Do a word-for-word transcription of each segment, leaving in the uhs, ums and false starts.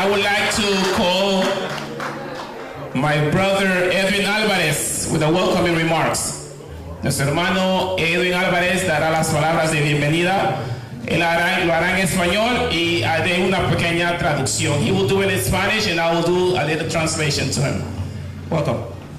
I would like to call my brother Edwin Álvarez with the welcoming remarks. Nuestro hermano Edwin Álvarez dará las palabras de bienvenida. Él hará, lo hará en español y haré una pequeña traducción. He will do it in Spanish and I will do a little translation to him. Welcome.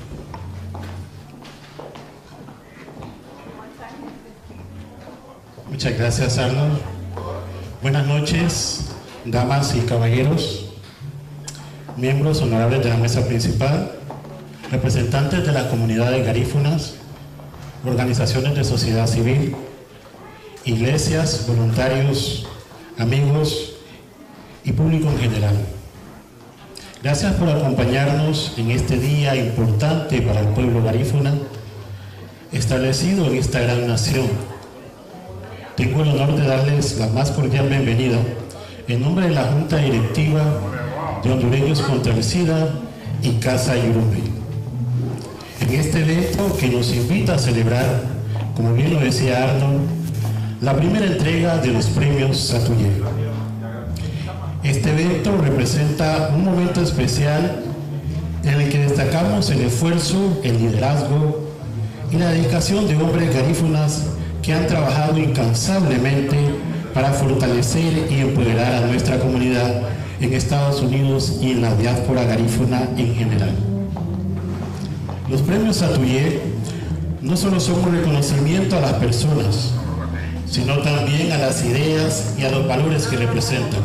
Muchas gracias, Arnold. Buenas noches, damas y caballeros, miembros honorables de la mesa principal, representantes de la comunidad de garífunas, organizaciones de sociedad civil, iglesias, voluntarios, amigos y público en general. Gracias por acompañarnos en este día importante para el pueblo garífuna, establecido en esta gran nación. Tengo el honor de darles la más cordial bienvenida en nombre de la Junta Directiva de Hondureños contra el SIDA y Casa Yurumbe. En este evento que nos invita a celebrar, como bien lo decía Arnold, la primera entrega de los premios Satuye. Este evento representa un momento especial en el que destacamos el esfuerzo, el liderazgo y la dedicación de hombres garífunas que han trabajado incansablemente para fortalecer y empoderar a nuestra comunidad en Estados Unidos y en la diáspora garífuna en general. Los premios Satuye no solo son un reconocimiento a las personas, sino también a las ideas y a los valores que representan.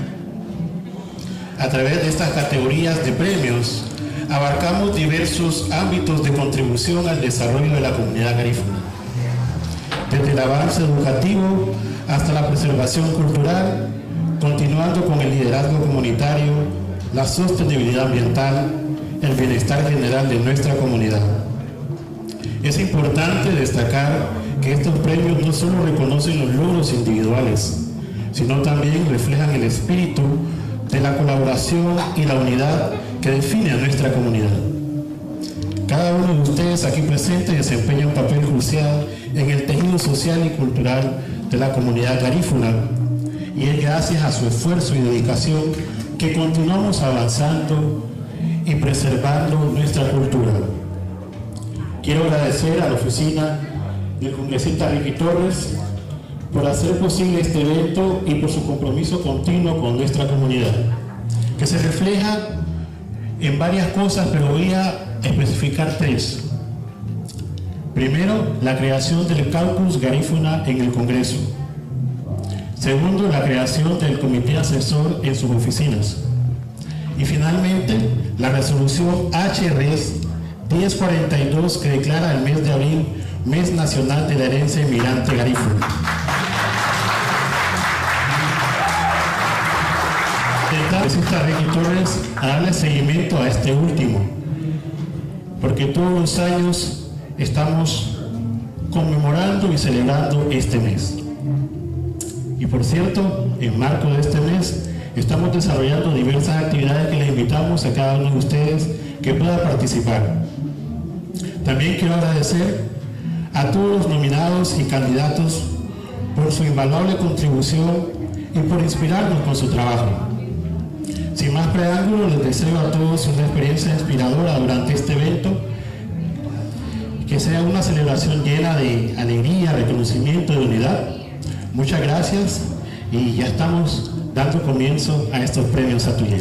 A través de estas categorías de premios, abarcamos diversos ámbitos de contribución al desarrollo de la comunidad garífuna, desde el avance educativo hasta la preservación cultural, continuando con el liderazgo comunitario, la sostenibilidad ambiental, el bienestar general de nuestra comunidad. Es importante destacar que estos premios no solo reconocen los logros individuales, sino también reflejan el espíritu de la colaboración y la unidad que define a nuestra comunidad. Cada uno de ustedes aquí presentes desempeña un papel crucial en el tejido social y cultural de la comunidad garífuna, y es gracias a su esfuerzo y dedicación que continuamos avanzando y preservando nuestra cultura. Quiero agradecer a la oficina del congresista Ricky Torres por hacer posible este evento y por su compromiso continuo con nuestra comunidad, que se refleja en varias cosas, pero voy a especificar tres. Primero, la creación del Caucus Garífuna en el Congreso. Segundo, la creación del Comité Asesor en sus oficinas. Y finalmente, la resolución H R S diez cuarenta y dos que declara el mes de abril Mes Nacional de la Herencia Inmigrante Garífuna. Necesita Ricky Torres a darle seguimiento a este último, porque todos los años estamos conmemorando y celebrando este mes. Y por cierto, en marco de este mes estamos desarrollando diversas actividades que les invitamos a cada uno de ustedes que pueda participar. También quiero agradecer a todos los nominados y candidatos por su invaluable contribución y por inspirarnos con su trabajo. Sin más preámbulos, les deseo a todos una experiencia inspiradora durante este evento, que sea una celebración llena de alegría, reconocimiento y unidad. Muchas gracias y ya estamos dando comienzo a estos premios Satuye.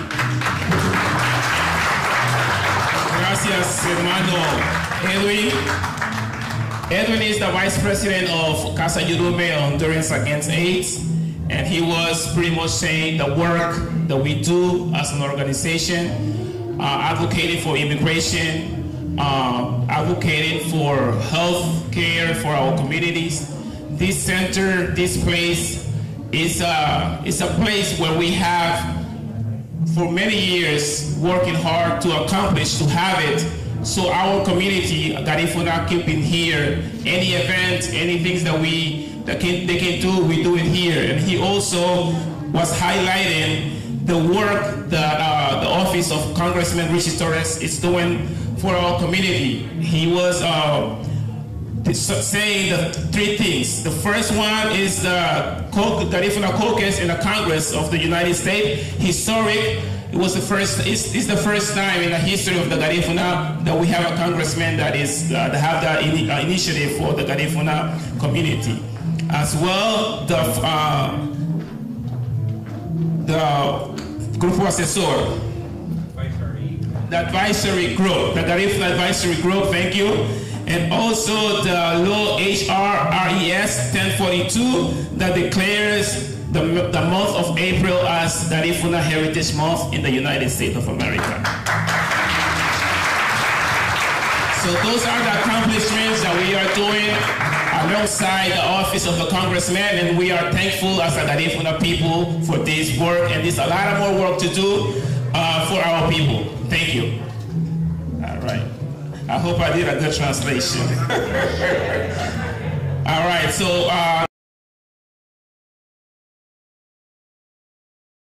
Gracias, hermano Edwin. Edwin is the Vice President of Casa Yurumbe on Honduras Against AIDS, and he was pretty much saying the work that we do as an organization, uh, advocating for immigration, uh, advocating for health care for our communities. This center, this place, is a, is a place where we have, for many years, working hard to accomplish, to have it, so our community, Garifuna, keeping here. Any event, any things that we that can, they can do, we do it here. And he also was highlighting the work that uh, the office of Congressman Richie Torres is doing for our community. He was uh, saying the three things. The first one is the Garifuna Caucus in the Congress of the United States. Historic. It was the first. It's, it's the first time in the history of the Garifuna that we have a congressman that is uh, that have that in, uh, initiative for the Garifuna community. As well, the uh, the Grupo Asesor, the advisory group, the Garifuna advisory group. Thank you. And also the law H R R E S ten forty-two that declares the, the month of April as Garifuna Heritage Month in the United States of America. So those are the accomplishments that we are doing alongside the office of the congressman, and we are thankful as a Garifuna people for this work, and there's a lot of more work to do uh, for our people. Thank you. All right. I hope I did a good translation. All right, so. Uh,